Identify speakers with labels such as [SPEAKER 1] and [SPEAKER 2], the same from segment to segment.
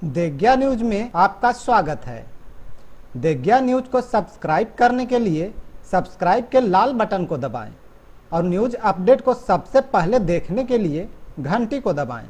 [SPEAKER 1] देग्या news में आपका स्वागत है। देग्या न्यूज को सब्सक्राइब करने के लिए सब्सक्राइब के लाल बटन को दबाएं और न्यूज अपडेट को सबसे पहले देखने के लिए घंटी को दबाएं।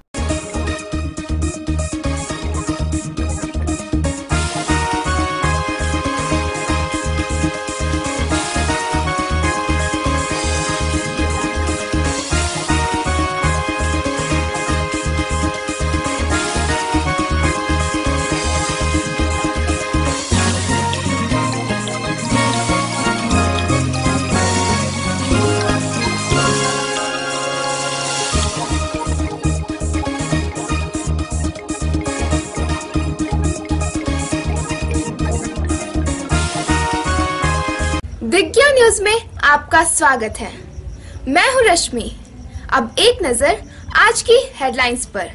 [SPEAKER 2] दिग्या न्यूज में आपका स्वागत है। मैं हूं रश्मि। अब एक नजर आज की हेडलाइंस पर।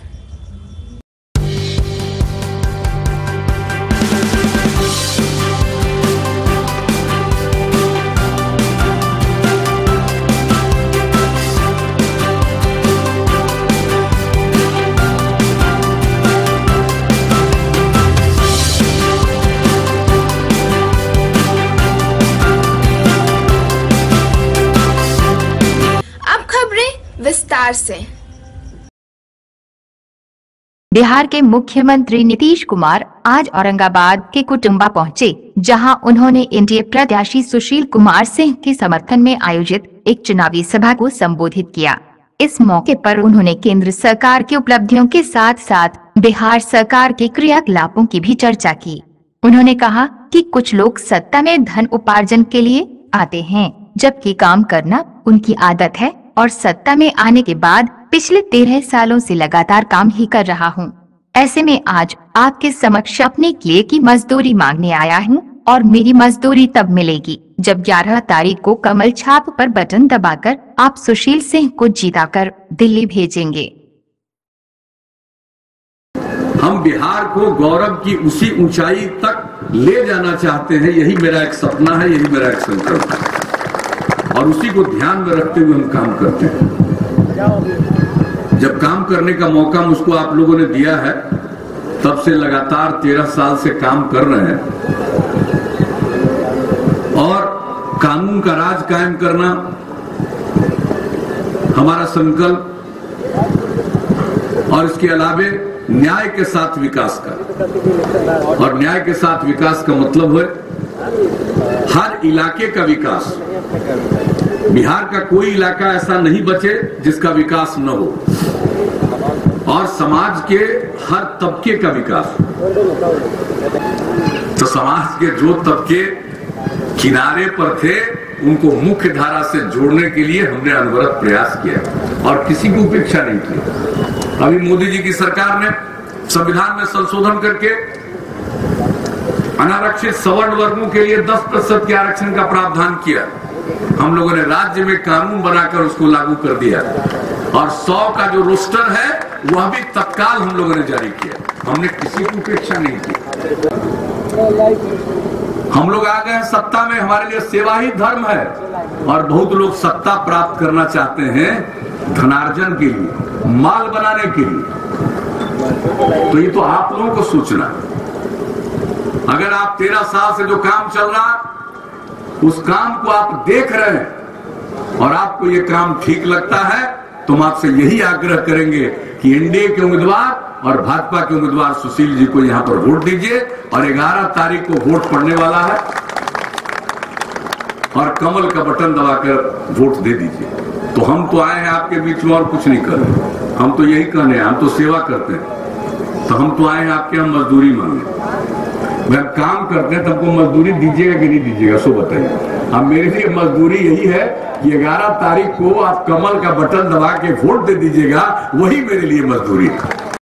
[SPEAKER 2] विस्तार से।
[SPEAKER 3] बिहार के मुख्यमंत्री नीतीश कुमार आज औरंगाबाद के कुटुंबा पहुंचे, जहां उन्होंने एनडीए प्रत्याशी सुशील कुमार सिंह के समर्थन में आयोजित एक चुनावी सभा को संबोधित किया। इस मौके पर उन्होंने केंद्र सरकार की उपलब्धियों के साथ साथ बिहार सरकार के क्रियाकलापों की भी चर्चा की। उन्होंने कहा कि कुछ लोग सत्ता में धन उपार्जन के लिए आते हैं, जबकि काम करना उनकी आदत है और सत्ता में आने के बाद पिछले 13 सालों से लगातार काम ही कर रहा हूं। ऐसे में आज आपके समक्ष अपने किए की मजदूरी मांगने आया हूं और मेरी मजदूरी तब मिलेगी जब 11 तारीख को कमल छाप पर बटन दबाकर आप सुशील सिंह को जिताकर दिल्ली भेजेंगे।
[SPEAKER 4] हम बिहार को गौरव की उसी ऊंचाई तक ले जाना चाहते हैं। यही मेरा एक सपना है, यही मेरा एक संकल्प है और उसी को ध्यान में रखते हुए हम काम करते हैं। जब काम करने का मौका मुझको आप लोगों ने दिया है, तब से लगातार 13 साल से काम कर रहे हैं और कानून का राज कायम करना हमारा संकल्प, और इसके अलावे न्याय के साथ विकास का। और न्याय के साथ विकास का मतलब है हर इलाके का विकास। बिहार का कोई इलाका ऐसा नहीं बचे जिसका विकास न हो, और समाज के हर तबके का विकास। तो समाज के जो तबके किनारे पर थे उनको मुख्य धारा से जोड़ने के लिए हमने अनवरत प्रयास किया और किसी को उपेक्षा नहीं की। अभी मोदी जी की सरकार ने संविधान में संशोधन करके अनारक्षित सवर्ण वर्गों के लिए 10% के आरक्षण का प्रावधान किया। हम लोगों ने राज्य में कानून बनाकर उसको लागू कर दिया और 100 का जो रोस्टर है वह भी तत्काल हम लोगों ने जारी किया। हमने किसी की उपेक्षा नहीं की। हम लोग आ गए हैं सत्ता में, हमारे लिए सेवा ही धर्म है। और बहुत लोग सत्ता प्राप्त करना चाहते हैं धनार्जन के लिए, माल बनाने के लिए। तो ये तो आप लोगों को सोचना है। अगर आप 13 साल से जो काम चल रहा उस काम को आप देख रहे हैं और आपको ये काम ठीक लगता है, तो हम आपसे यही आग्रह करेंगे कि एनडीए के उम्मीदवार और भाजपा के उम्मीदवार सुशील जी को यहां पर वोट दीजिए। और 11 तारीख को वोट पड़ने वाला है और कमल का बटन दबाकर वोट दे दीजिए। तो हम तो आए हैं आपके बीच में और कुछ नहीं कर रहे। हम तो यही कहने हैं, हम तो सेवा करते हैं। तो हम तो आए हैं आपके हम मजदूरी मांगे। जब काम करते हैं तब को मजदूरी दीजिएगा कि नहीं दीजिएगा, सो बताइए। अब मेरे लिए मजदूरी यही है कि 11 तारीख को आप कमल का बटन दबा के वोट दे दीजिएगा, वही मेरे लिए मजदूरी है।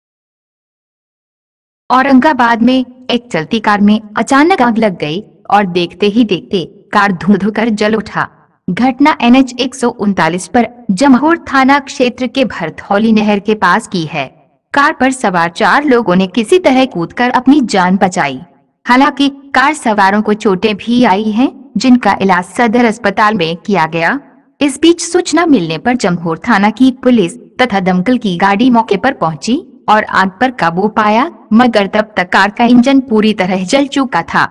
[SPEAKER 3] औरंगाबाद में एक चलती कार में अचानक आग लग गई और देखते ही देखते कार धुआं कर जल उठा। घटना NH 139 पर जमहोर थाना क्षेत्र के भरथौली नहर के पास की है। कार पर सवार 4 लोगों ने किसी तरह कूदकर अपनी जान बचाई। हालांकि कार सवारों को चोटें भी आई हैं, जिनका इलाज सदर अस्पताल में किया गया। इस बीच सूचना मिलने पर जमहोर थाना की पुलिस तथा दमकल की गाड़ी मौके पर पहुंची और आग पर काबू पाया, मगर तब तक कार का इंजन पूरी तरह जल चुका था।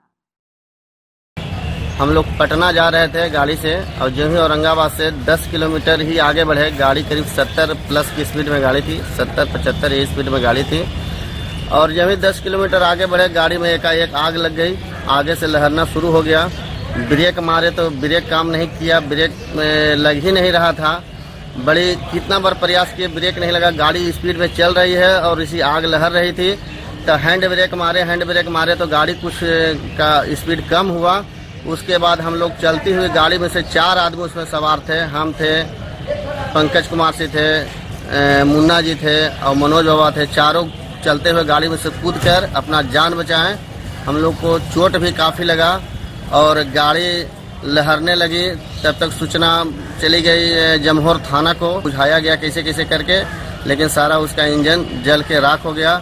[SPEAKER 5] हम लोग पटना जा रहे थे गाड़ी से, और जो ही औरंगाबाद से 10 किलोमीटर ही आगे बढ़े, गाड़ी करीब 70 प्लस की स्पीड में गाड़ी थी, 70-75 ये स्पीड में गाड़ी थी। और जब ही 10 किलोमीटर आगे बढ़े, गाड़ी में एकाएक आग लग गई, आगे से लहरना शुरू हो गया। ब्रेक मारे तो ब्रेक काम नहीं किया, ब्रेक में लग ही नहीं रहा था। बड़ी कितना बार प्रयास किए, ब्रेक नहीं लगा। गाड़ी स्पीड में चल रही है और इसी आग लहर रही थी, तो हैंड ब्रेक मारे तो गाड़ी कुछ का स्पीड कम हुआ। उसके बाद हम लोग चलती हुई गाड़ी में से 4 आदमी उसमें सवार थे। हम थे, पंकज कुमार जी थे, मुन्ना जी थे और मनोज बाबा थे। चारों चलते हुए गाड़ी में से कूद कर अपना जान बचाएं। हम लोग को चोट भी काफ़ी लगा और गाड़ी लहरने लगी। तब तक सूचना चली गई जमहोर थाना को, बुझाया गया कैसे कैसे करके, लेकिन सारा उसका इंजन जल के राख हो गया।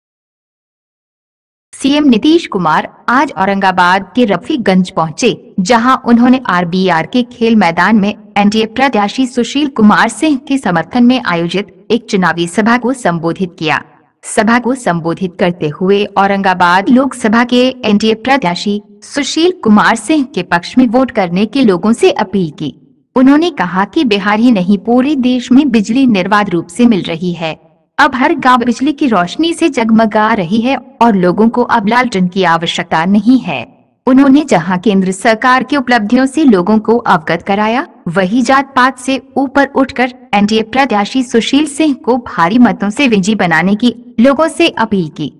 [SPEAKER 3] सीएम नीतीश कुमार आज औरंगाबाद के रफीगंज पहुंचे, जहां उन्होंने आरबीआर के खेल मैदान में एनडीए प्रत्याशी सुशील कुमार सिंह के समर्थन में आयोजित एक चुनावी सभा को संबोधित किया। सभा को संबोधित करते हुए औरंगाबाद लोकसभा के एनडीए प्रत्याशी सुशील कुमार सिंह के पक्ष में वोट करने के लोगों से अपील की। उन्होंने कहा कि बिहार ही नहीं, पूरे देश में बिजली निर्बाध रूप से मिल रही है। अब हर गांव बिजली की रोशनी से जगमगा रही है और लोगों को अब लालटेन की आवश्यकता नहीं है। उन्होंने जहां केंद्र सरकार की उपलब्धियों से लोगों को अवगत कराया, वही जात पात से ऊपर उठकर एनडीए प्रत्याशी सुशील सिंह को भारी मतों से विजयी बनाने की लोगों से अपील की।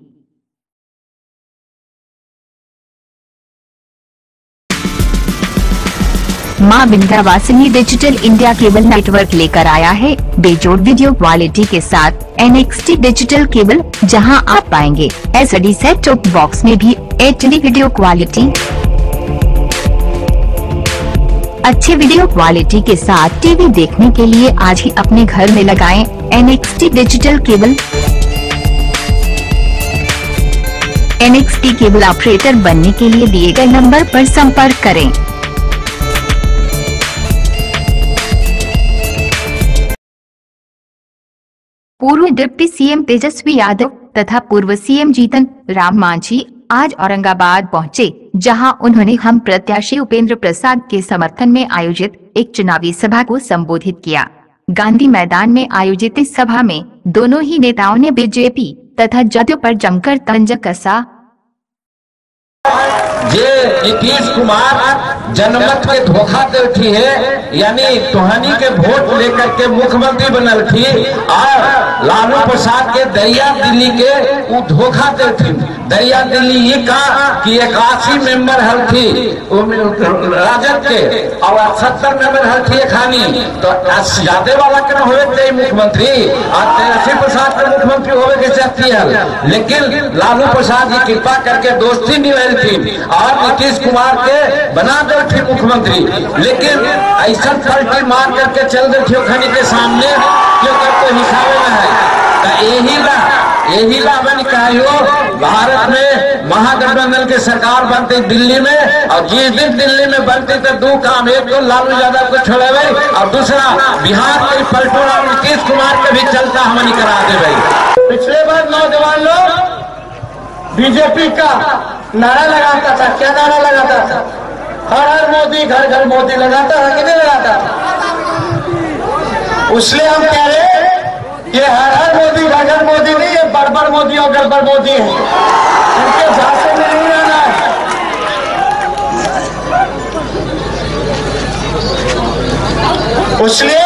[SPEAKER 3] Maa Vindhyavasini digital India cable network लेकर आया है बेजोड़ वीडियो क्वालिटी के साथ NXT डिजिटल केबल, जहां आप पाएंगे HD सेट टॉप बॉक्स में भी HD वीडियो क्वालिटी। अच्छे वीडियो क्वालिटी के साथ टीवी देखने के लिए आज ही अपने घर में लगाएं NXT digital cable. NXT cable operator बनने के लिए दिए गए नंबर पर संपर्क करें। पूर्व डिप्टी सीएम तेजस्वी यादव तथा पूर्व सीएम जीतन राम मांझी आज औरंगाबाद पहुंचे, जहां उन्होंने हम प्रत्याशी उपेंद्र प्रसाद के समर्थन में आयोजित एक चुनावी सभा को संबोधित किया। गांधी मैदान में आयोजित इस सभा में दोनों ही नेताओं ने बीजेपी तथा जदयू पर जमकर तंज कसा।
[SPEAKER 6] जे नीतीश कुमार जनमत के धोखा देती है, यानी टोहनी के वोट लेकर के मुख्यमंत्री बनल थी, और लालू प्रसाद के दरिया दिल्ली के वो धोखा देती। दरिया दिल्ली ये कहा कि 81 मेंबर हल थी राजद के और 70 मेंबर हल थी खानी, तो ज्यादा वाला के हुए थे मुख्यमंत्री और तेजस्वी प्रसाद के मुख्यमंत्री होवे के चाहती है। लेकिन लालू प्रसाद जी कृपा करके दोस्ती निभाई थी और नीतीश कुमार के बना दे थी मुख्यमंत्री, लेकिन ऐसा पलटी मार करके चल गई थी खानी के सामने जो करते हिसाब में है। यही ला मैंने कहा भारत में महागठबंधन की सरकार बनती दिल्ली में, और जिस दिन दिल्ली में बनती तो 2 काम, एक तो लालू यादव को छोड़े और दूसरा बिहार के पलटोड़ा नीतीश कुमार के भी चलता हमने करा दे भाई।
[SPEAKER 7] पिछले बार नौजवान लोग बीजेपी का नारा लगाता था, क्या नारा लगाता था? हर हर मोदी, घर घर मोदी लगाता था कि नहीं लगाता था? इसलिए हम कह रहे हैं ये हर हर मोदी, घर घर मोदी नहीं, ये बड़बड़ मोदी और गड़बड़ मोदी है, इनके झांसे में नहीं रहना है। इसलिए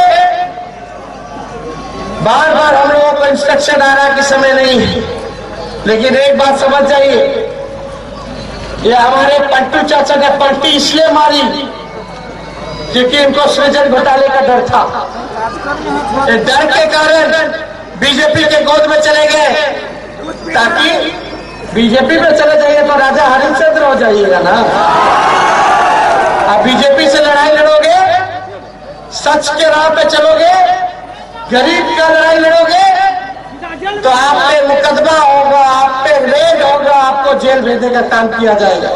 [SPEAKER 7] बार बार हम लोगों को इंस्ट्रक्शन आ रहा कि समय नहीं है, लेकिन एक बात समझ जाइए, ये हमारे पट्टू चाचा ने पलटी इसलिए मारी क्योंकि इनको सृजन घोटाले का डर था। इस डर के कारण बीजेपी के गोद में चले गए, ताकि बीजेपी में चले जाइए तो राजा हरिश्चंद्र हो जाइएगा ना। अब बीजेपी से लड़ाई लड़ोगे, सच के राह पे चलोगे, गरीब का लड़ाई लड़ोगे तो आप पे मुकदमा होगा, आप पे रेड होगा, आपको जेल भेजने का काम किया जाएगा।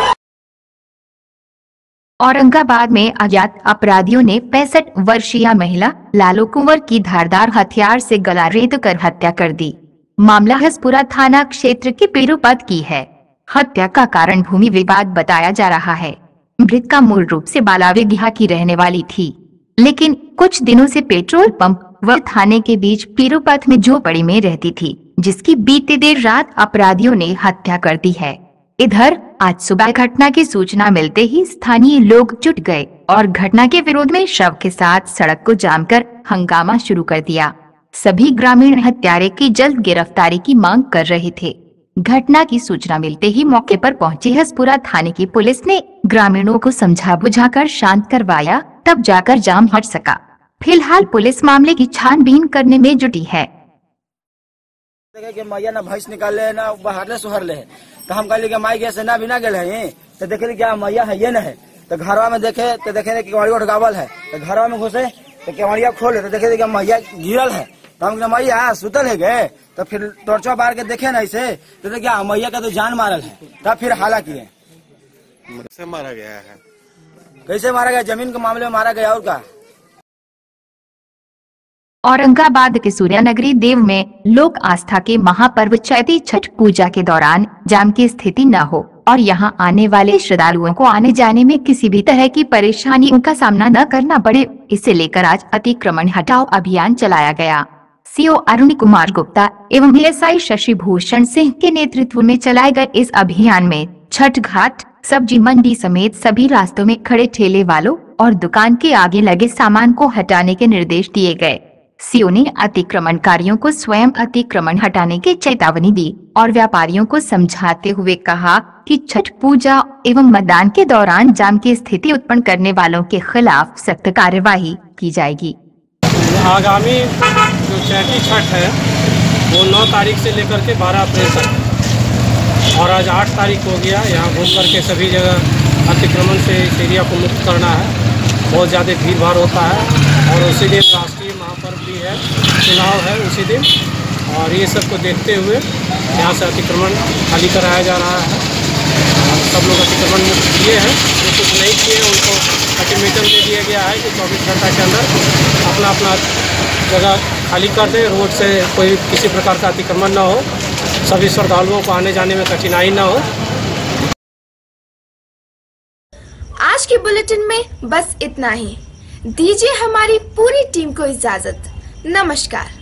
[SPEAKER 3] औरंगाबाद में अज्ञात अपराधियों ने 65 वर्षीय महिला लालू कुंवर की धारदार हथियार से गला रेत कर हत्या कर दी। मामला हसपुरा थाना क्षेत्र के पेरुपद की है। हत्या का कारण भूमि विवाद बताया जा रहा है। मृत का मूल रूप से बालावेगिहा की रहने वाली थी, लेकिन कुछ दिनों से पेट्रोल पंप व थाने के बीच पेरुपद में झोपड़ी में रहती थी, जिसकी बीते देर रात अपराधियों ने हत्या कर दी है। इधर आज सुबह घटना की सूचना मिलते ही स्थानीय लोग जुट गए और घटना के विरोध में शव के साथ सड़क को जाम कर हंगामा शुरू कर दिया। सभी ग्रामीण हत्यारे की जल्द गिरफ्तारी की मांग कर रहे थे। घटना की सूचना मिलते ही मौके पर पहुंची हसपुरा थाने की पुलिस ने ग्रामीणों को समझा बुझाकर शांत करवाया, तब जाकर जाम हट सका। फिलहाल पुलिस मामले की छानबीन करने में जुटी है।
[SPEAKER 8] देखे कि मैया ना भैंस निकाल ले ना बाहर सुहर ले, तो हम कहली कि माई गैस ना बिना गए है, तो देखे क्या मैया है ये न है, तो घरवा में देखे तो देखे कि केवड़िया उठगावल है, तो घरवा में घुसे तो केवड़िया खोले तो देखे कि मैया गिरल है, तो हम मैया सुतल है गए, तो फिर टॉर्चवा बार के देखे ना ऐसे तो देखिए मैया का तो जान मारल है, तब फिर हाला किए।
[SPEAKER 9] कैसे मारा गया है?
[SPEAKER 8] कैसे मारा गया? जमीन के मामले में मारा गया। और का
[SPEAKER 3] औरंगाबाद के सूर्यनगरी देव में लोक आस्था के महापर्व चैती छठ पूजा के दौरान जाम की स्थिति न हो और यहां आने वाले श्रद्धालुओं को आने जाने में किसी भी तरह की परेशानियों का सामना न करना पड़े, इसे लेकर आज अतिक्रमण हटाओ अभियान चलाया गया। सीओ अरुण कुमार गुप्ता एवं एएसआई शशि भूषण सिंह के नेतृत्व में चलाए गए इस अभियान में छठ घाट, सब्जी मंडी समेत सभी रास्तों में खड़े ठेले वालों और दुकान के आगे लगे सामान को हटाने के निर्देश दिए गए। सीओ ने अतिक्रमणकारियों को स्वयं अतिक्रमण हटाने की चेतावनी दी और व्यापारियों को समझाते हुए कहा कि छठ पूजा एवं मतदान के दौरान जाम की स्थिति उत्पन्न करने वालों के खिलाफ सख्त कार्यवाही की जाएगी।
[SPEAKER 10] आगामी जो चैती छठ है वो 9 तारीख से लेकर के 12 अप्रैल तक, और आज 8 तारीख हो गया। यहाँ घूम करके सभी जगह अतिक्रमण से इस एरिया को मुक्त करना है। बहुत ज़्यादा भीड़ भाड़ होता है और उसी दिन राष्ट्रीय महापर्व भी है, चुनाव है उसी दिन, और ये सब को देखते हुए यहाँ से अतिक्रमण खाली कराया जा रहा है। सब लोग अतिक्रमण मुक्त किए हैं, जो कुछ नहीं किए उनको अल्टीमेटम दे दिया गया है कि 24 घंटा के अंदर अपना अपना जगह खाली कर दें, रोड से कोई किसी प्रकार का अतिक्रमण न हो, सभी श्रद्धालुओं को आने जाने में कठिनाई न हो।
[SPEAKER 2] आज के बुलेटिन में बस इतना ही। दीजिए हमारी पूरी टीम को इजाजत। नमस्कार।